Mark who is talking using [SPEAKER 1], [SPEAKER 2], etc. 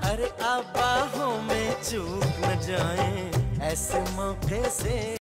[SPEAKER 1] अरे आप बाहों में चूक न जाएं ऐसे मौके से।